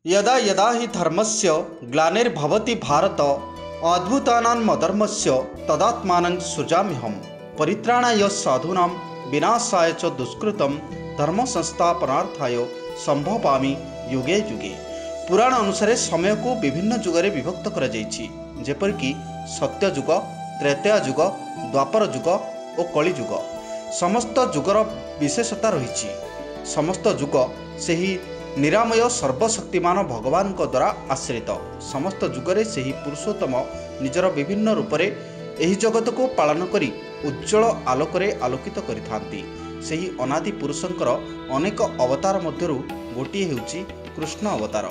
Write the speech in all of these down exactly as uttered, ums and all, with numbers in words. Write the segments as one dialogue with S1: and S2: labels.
S1: यदा यदा हि धर्मस्य ग्लानिर्भवति भारत अद्भुतानाम् अधर्मस्य तदात्मानं सृजाम्यहं परित्राणाय साधूनां विनाशाय च दुष्कृतं धर्म संस्थापनार्थाय संभवामि युगे युगे। पुराण अनुसार समय को विभिन्न जुगरे विभक्त करा जायछि, जेपरिक सत्य जुग, त्रेतया जुग, द्वापर जुग और कली जुग। समस्त जुगर विशेषता रही। समस्त जुग सेही निरामय सर्वशक्तिमान भगवान को द्वारा आश्रित। समस्त जुगरे सेही पुरुषोत्तम निजर विभिन्न रूपरे एही जगत को पालन करी उज्जवल आलोकरे आलोकित करिथांती। सेही अनादि पुरुषंकर अनेक अवतार मध्यरु गोटिए हेउची कृष्ण अवतार।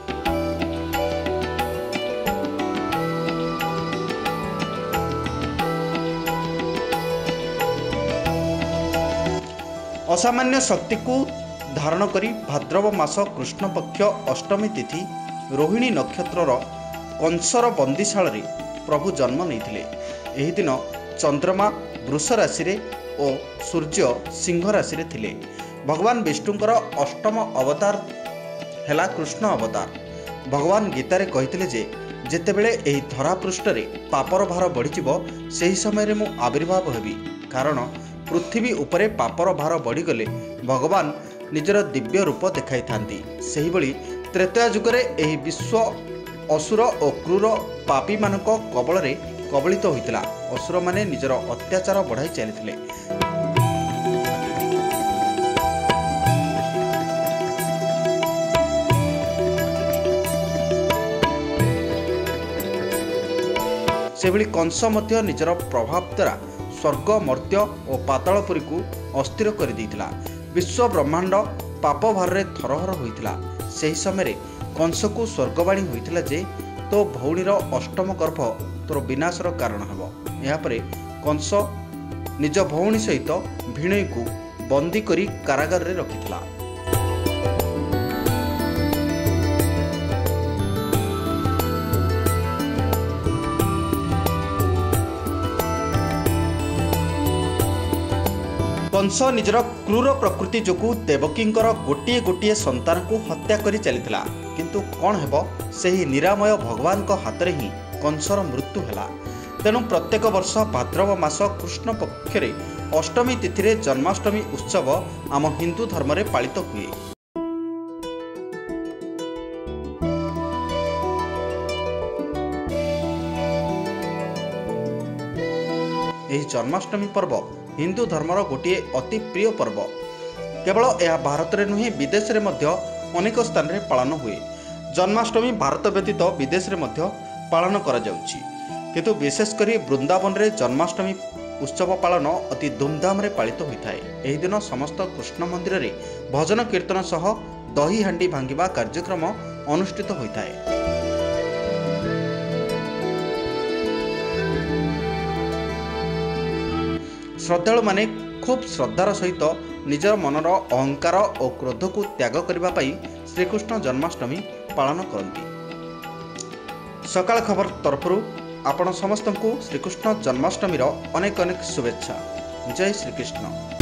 S1: असामान्य शक्ति को धारण करी भाद्रव मास कृष्ण पक्ष अष्टमी तिथि रोहिणी नक्षत्रर कंसर बंदीशाल रे प्रभु जन्म नहीं। एही दिन चंद्रमा वृष राशि रे और सूर्य सिंह राशि रे थिले। भगवान विष्णुंकर अष्टम अवतार हैला कृष्ण अवतार। भगवान गीता रे कहिथिले जे जेतेबेले एही धरा पृष्ठ रे पापर भार बढ़िजिवो सेही समय रे मु आविर्भाव हेबी। कारण पृथ्वी उपरे पापर भार बढ़ीगले भगवान निजर दिव्य रूप देखाई थांती। सेही बळी त्रेतया जुगरे एही विश्व असुर और क्रूर पापी मानक कबल रे कबलित होइतिला। असुर माने निजर अत्याचार बढ़ाई चलिथिले। सेभଳି कंस मध्य निजर प्रभाव द्वारा स्वर्ग मर्त्य और पातालपुरी को अस्थिर कर देइतिला। विश्व ब्रह्मांड पाप भार रे थरहर होइतिला। सेही समय कंस को स्वर्गवाणी होइतिला जे तो भौणीर अष्टम गर्भ तोर विनाशर कारण हेबो। यापरे कंस निज भौणी सहित भिणई को बंदी करी कारागार रे रखिथिला। कंस निजर क्रूर प्रकृति जोगु देवकींकर गोटिए गोटिए संतान को हत्या करी चलिथिला। किंतु कौन हेबो सेही निरामय भगवान को हाथ रे ही कंसर मृत्यु हैला। तेणु प्रत्येक वर्ष भाद्रव मास कृष्ण पक्षरे अष्टमी तिथि रे जन्माष्टमी उत्सव आम हिंदू धर्म रे पालित हुए। एही जन्माष्टमी पर्व हिंदू धर्मर गोटे अति प्रिय पर्व। केवल यह भारत में नुहे विदेश में मध्य अनेक स्थान रे पालन हुए। जन्माष्टमी भारत व्यतीत विदेश में मध्य पालन करा जाउछि। किंतु विशेषकर वृंदावन रे जन्माष्टमी उत्सव पालन अति धूमधाम रे पालित होता है। एही दिन समस्त कृष्ण मंदिर रे भजन कीर्तन सह दही हांडी भांगिबा कार्यक्रम अनुष्ठित होता है। श्रद्धालु माने खूब श्रद्धार सहित निजर मनर अहंकार और क्रोध को त्याग करने पाई श्रीकृष्ण जन्माष्टमी पालन करती। सकाळ खबर तरफरु आपण समस्त को श्रीकृष्ण जन्माष्टमी अनेक अनेक शुभेच्छा। जय श्रीकृष्ण।